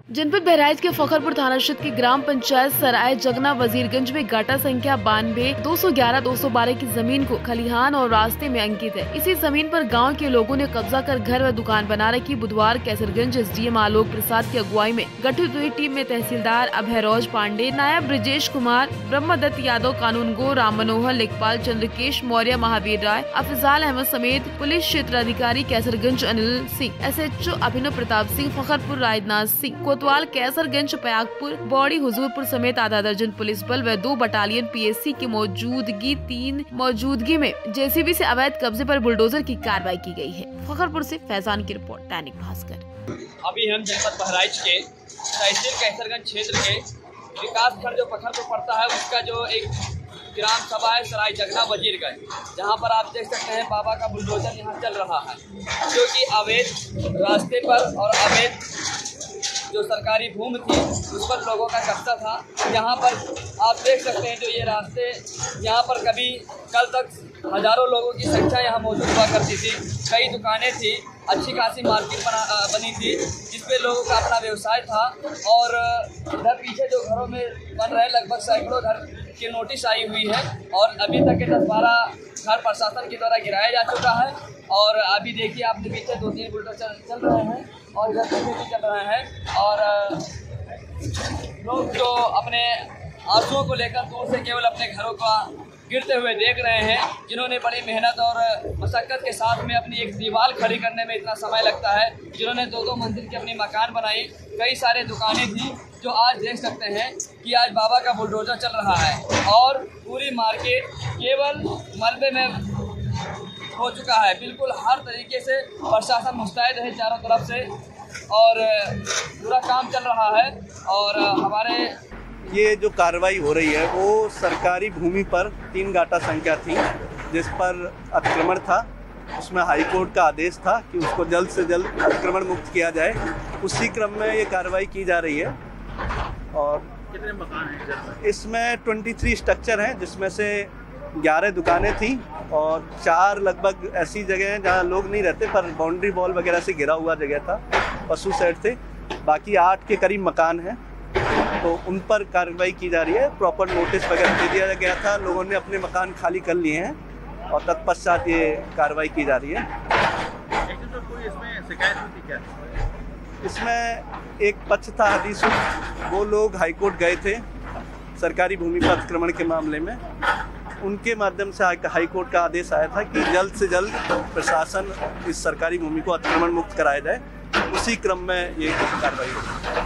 जनपद बहराइच के फखरपुर थाना क्षेत्र की ग्राम पंचायत सराय जगना वजीरगंज में गाटा संख्या 92-211-212 की जमीन को खलिहान और रास्ते में अंकित है। इसी जमीन पर गांव के लोगों ने कब्जा कर घर व दुकान बना रखी। बुधवार कैसरगंज एसडीएम आलोक प्रसाद की अगुवाई में गठित हुई टीम में तहसीलदार अभयरोज पांडे, नायब ब्रजेश कुमार, ब्रह्मदत्त यादव, कानूनगो राम मनोहर, लेखपाल चंद्रकेश मौर्य, महावीर राय, अफजाल अहमद समेत पुलिस क्षेत्र अधिकारी कैसरगंज अनिल सिंह, SHO अभिनव प्रताप सिंह, फखरपुर राजनाथ सिंह, कोतवाल कैसरगंज, पयागपुर, बौड़ी, हुजूरपुर समेत आधा दर्जन पुलिस बल व 2 बटालियन PSC की मौजूदगी में JCB से अवैध कब्जे पर बुलडोजर की कार्रवाई की गई है। फखरपुर से फैजान की रिपोर्ट, दैनिक भास्कर। अभी हम जनपद बहराइच के तहसील कैसरगंज क्षेत्र के विकास खंड जो फखरपुर पड़ता है उसका जो एक ग्राम सभा है सराय जगना वजीरगंज, जहाँ पर आप देख सकते हैं बाबा का बुलडोजर यहाँ चल रहा है, जो कि अवैध रास्ते पर और अवैध जो सरकारी भूमि थी उस पर लोगों का कब्जा था। यहाँ पर आप देख सकते हैं जो ये रास्ते, यहाँ पर कभी कल तक हजारों लोगों की संख्या यहाँ मौजूद हुआ करती थी। कई दुकानें थी, अच्छी खासी मार्केट बनी थी जिसपे लोगों का अपना व्यवसाय था। और इधर पीछे जो घरों में बन रहे लगभग सैकड़ों घर की नोटिस आई हुई है और अभी तक के 10-12 घर प्रशासन के द्वारा गिराया जा चुका है। और अभी देखिए आपके पीछे 2-3 बुलडोजर चल रहे हैं और इधर पीछे भी चल रहे हैं। और लोग जो अपने आंसुओं को लेकर दूर से केवल अपने घरों का गिरते हुए देख रहे हैं, जिन्होंने बड़ी मेहनत और मशक्क़त के साथ में अपनी एक दीवार खड़ी करने में इतना समय लगता है, जिन्होंने 2-2 मंजिल के अपनी मकान बनाई, कई सारे दुकानें थी, जो आज देख सकते हैं कि आज बाबा का बुलडोजर चल रहा है और पूरी मार्केट केवल मलबे में हो चुका है। बिल्कुल हर तरीके से प्रशासन मुस्तैद है चारों तरफ से और पूरा काम चल रहा है। और हमारे ये जो कार्रवाई हो रही है वो सरकारी भूमि पर 3 गाटा संख्या थी जिस पर अतिक्रमण था। उसमें हाई कोर्ट का आदेश था कि उसको जल्द से जल्द अतिक्रमण मुक्त किया जाए। उसी क्रम में ये कार्रवाई की जा रही है। और कितने मकान हैं? इसमें 23 स्ट्रक्चर हैं, जिसमें से 11 दुकानें थी और 4 लगभग ऐसी जगह हैं जहाँ लोग नहीं रहते पर बाउंड्री वॉल वगैरह से घिरा हुआ जगह था, पशु शेड थे। बाकी 8 के करीब मकान हैं, तो उन पर कार्रवाई की जा रही है। प्रॉपर नोटिस वगैरह दे दिया गया था, लोगों ने अपने मकान खाली कर लिए हैं और तत्पश्चात ये कार्रवाई की जा रही है। तो कोई इसमें शिकायत थी क्या? इसमें एक पक्ष था हदीस, वो लोग हाईकोर्ट गए थे सरकारी भूमि पर अतिक्रमण के मामले में। उनके माध्यम से हाईकोर्ट का आदेश आया था कि जल्द से जल्द प्रशासन इस सरकारी भूमि को अतिक्रमण मुक्त कराया जाए। उसी क्रम में ये कार्रवाई हुई।